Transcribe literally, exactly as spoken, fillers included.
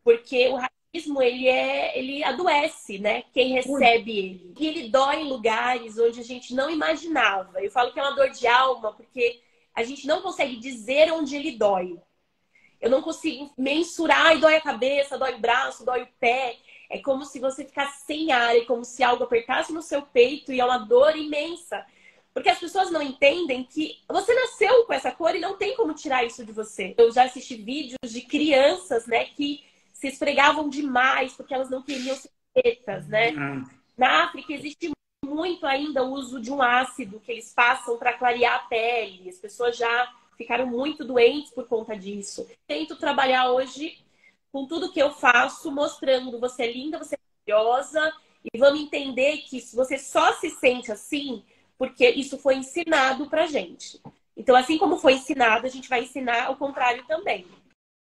Porque o racismo, ele, é, ele adoece, né? Quem recebe ele. E ele dói em lugares onde a gente não imaginava. Eu falo que é uma dor de alma, porque a gente não consegue dizer onde ele dói. Eu não consigo mensurar, e dói a cabeça, dói o braço, dói o pé. É como se você ficasse sem ar, é como se algo apertasse no seu peito e é uma dor imensa. Porque as pessoas não entendem que você nasceu com essa cor e não tem como tirar isso de você. Eu já assisti vídeos de crianças, né, que se esfregavam demais porque elas não queriam ser pretas, né? Na África existe muito ainda o uso de um ácido que eles passam para clarear a pele. As pessoas já ficaram muito doentes por conta disso. Tento trabalhar hoje com tudo que eu faço, mostrando você é linda, você é maravilhosa, e vamos entender que você só se sente assim porque isso foi ensinado pra gente. Então, assim como foi ensinado, a gente vai ensinar o contrário também.